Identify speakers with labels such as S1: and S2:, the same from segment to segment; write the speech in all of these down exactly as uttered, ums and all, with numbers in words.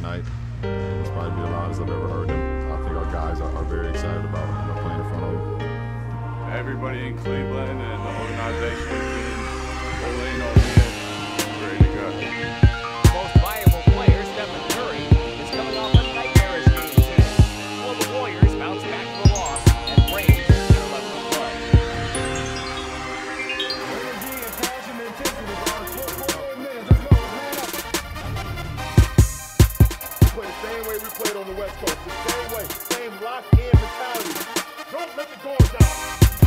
S1: night. And it's probably be the loudest I've ever heard them. I think our guys are, are very excited about you know, playing in front of them.
S2: Everybody in Cleveland and the organization has been pulling on it, ready to go.
S3: Most valuable player, Stephen Curry, is coming off a nightmarish game today. Will the Warriors bounce back from the loss and raise their level of play?
S4: Energy and passion and intensity, bro. forty-four minutes. Let's go. Man up. We play the same way we played on the West Coast. The same way. Same locked-in mentality. Don't let the doors down.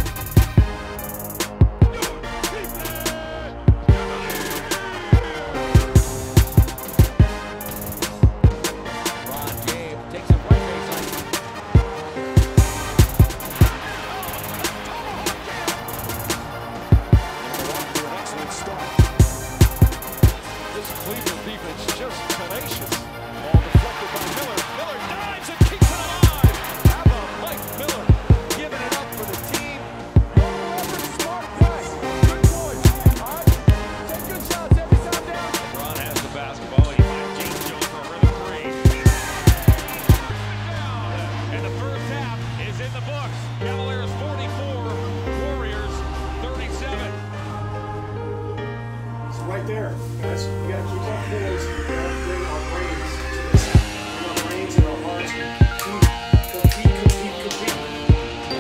S3: Cavaliers forty-four, Warriors thirty-seven.
S5: It's right there, guys. We gotta keep our poise. We gotta bring our brains to this. Bring our brains and our hearts. Compete, compete, compete, compete.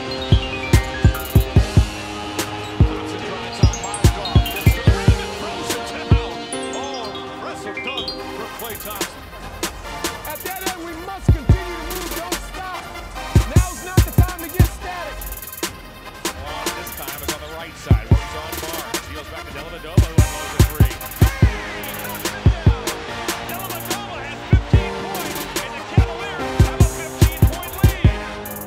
S3: Thompson drives on Mozgov. Gets to the rim and throws it down. Oh, impressive dunk for Klay Thompson.
S4: At that end, we must continue to move. Don't stop. Now's not the time to get static.
S3: Oh, this time is on the right side. Works on Barnes. Heels back to Dellavedova, who unloads a three. Dellavedova has fifteen points, and the Cavaliers have a fifteen-point lead.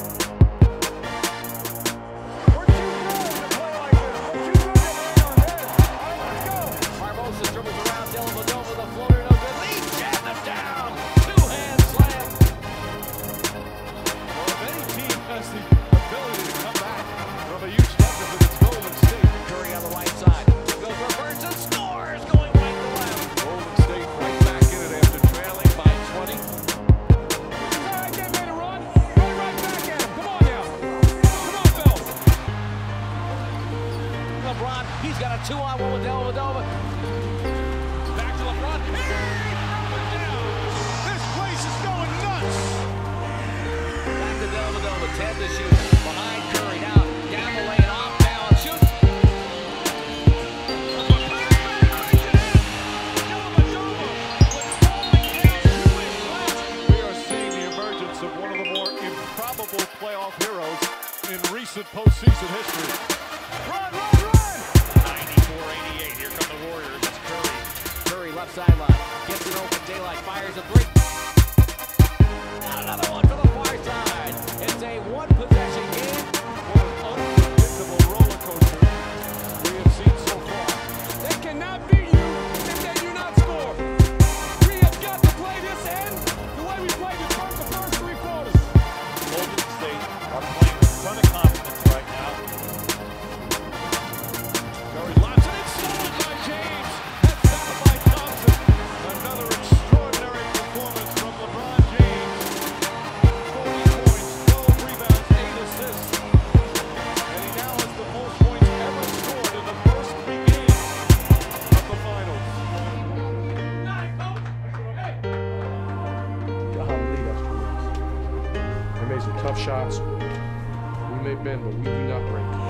S4: We're too good to play like this. We're too good to lay our heads. All right, let's go.
S3: Barbosa dribbles around Dellavedova, the floater, no good. Lee jams him down. Two-hand slam.
S2: Well, if any team has the ability to come back from a huge deficit, it's Golden State.
S3: Curry on the right side. Goes reverse and scores, going right to left.
S2: Golden State right back in it after trailing by twenty.
S4: All right, they made a run. Run right back at him. Come on now. Come on, fellas.
S3: LeBron, he's got a two-on-one with Dellavedova. Back to LeBron. Hey, down.
S2: This place is going nuts.
S3: Back to Dellavedova, ten to shoot. Behind Curry, now down the lane, off balance, shoot.
S2: We are seeing the emergence of one of the more improbable playoff heroes in recent postseason history.
S4: Run, run, run.
S3: ninety-four eighty-eight, here come the Warriors, it's Curry. Curry left sideline, gets an open daylight, fires a three. Not another one for the far side. It's a one-possession game.
S2: What an unpredictable roller coaster we have seen so far.
S4: They cannot beat you if they do not score. We have got to play this end the way we played the first, the first three quarters.
S2: Golden State are playing with a ton of confidence right now. Curry lobs it, it's stolen by James. That's fouled by Thompson. Another extraordinary performance from LeBron James. forty points, twelve rebounds, eight assists. And he now has the most points ever scored in the first three games of the finals.
S6: Golly, that's tremendous. They made some tough shots. We may bend, but we do not break.